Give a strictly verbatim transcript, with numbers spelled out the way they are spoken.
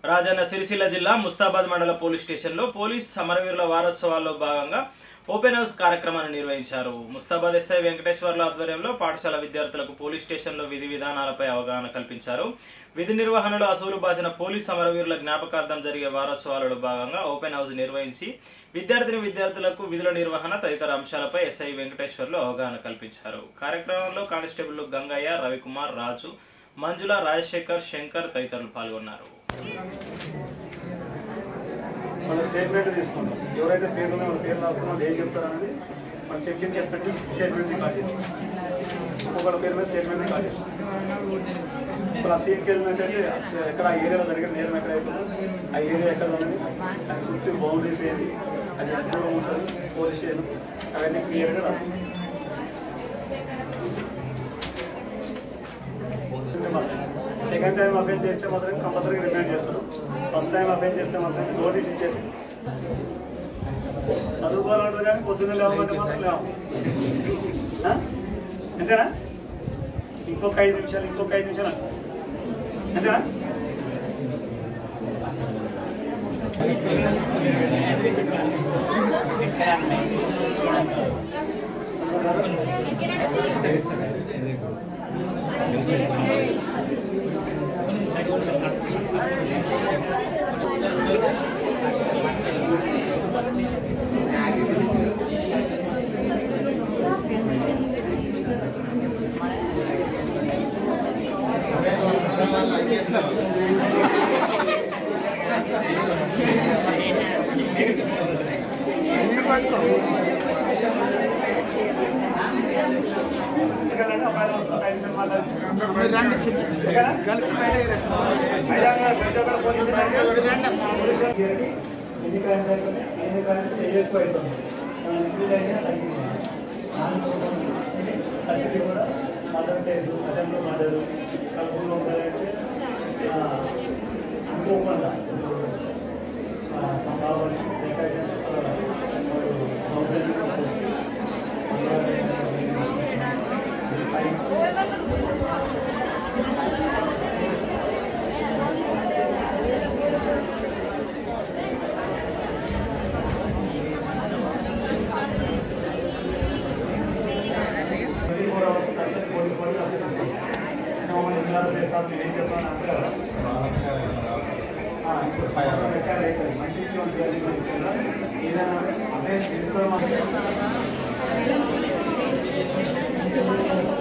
రాజన్న సిరిసిల్ల జిల్లా ముస్తాబాద్ మండల పోలీస్ స్టేషన్లో పోలీస్ సమరవీరుల వారోత్సవాల్లో భాగంగా ఓపెన్ హౌస్ కార్యక్రమాన్ని నిర్వహించారు. ముస్తాబాద్ ఎస్ఐ వెంకటేశ్వర్ల ఆధ్వర్యంలో పాఠశాల విద్యార్థులకు పోలీస్ స్టేషన్లో విధి విధానాలపై అవగాహన కల్పించారు. విధి నిర్వహణలో అసూలు బాసిన పోలీస్ సమరవీరుల జ్ఞాపకార్థం జరిగే వారోత్సవాలలో భాగంగా ఓపెన్ హౌస్ నిర్వహించి విద్యార్థిని విద్యార్థులకు విధుల నిర్వహణ తదితర అంశాలపై ఎస్ఐ వెంకటేశ్వర్లు అవగాహన కల్పించారు. కార్యక్రమంలో కానిస్టేబుల్ గంగయ్య, రవికుమార్, రాజు, మంజుల, రాజశేఖర్, శంకర్ తదితరులు పాల్గొన్నారు. మన స్టేట్మెంట్ తీసుకుంటాం. ఎవరైతే పేరు ఉన్నాయో వాళ్ళ పేరు రాసుకున్నాం, ఏం చెప్తారనేది మన చెక్కింగ్ చెప్పి స్టేట్మెంట్ని కాల్ చేస్తాం. ఒక్కొక్కళ్ళ పేరు మీద స్టేట్మెంట్ని కాల్ చేస్తాం. ఇప్పుడు ఆ సీట్కి వెళ్ళినట్టే ఎక్కడ ఆ ఏరియాలో జరిగిన నేరం ఎక్కడ అయిపోతుంది, ఆ ఏరియా ఎక్కడ ఉన్నది, దాని చుట్టూ బౌండరీస్ ఏంటి, అది ఎంత దూరం ఉంటుంది, పోలీస్ స్టేషన్ అవన్నీ క్లియర్గా రాస్తాం. సెకండ్ టైం అఫెన్స్ చేస్తే మాత్రం కంపల్సరీగా రిమైండ్ చేస్తారు. ఫస్ట్ టైం అఫెన్స్ చేస్తే మాత్రం నోటీస్ ఇచ్చేసి చదువుకోవాలంటారు కానీ పొద్దున్న లేవమంటే మాత్రం లేవు. అంతేనా? ఇంకొక ఐదు నిమిషాలు ఇంకొక ఐదు నిమిషాలు అంతేనా? ఎన్ని క్రైమ్స్ అయిపోయినాయి, ఎన్ని క్రైమ్స్ ఎక్కువ అవుతుంది, అది కూడా మర్డర్ కేసు, అటెంప్ట్ మర్డరు, కల్పూర్లో అయితే అనుకోకుండా సంభావన ఏం చేస్తామని అంటే కదా ఏదైనా అంటే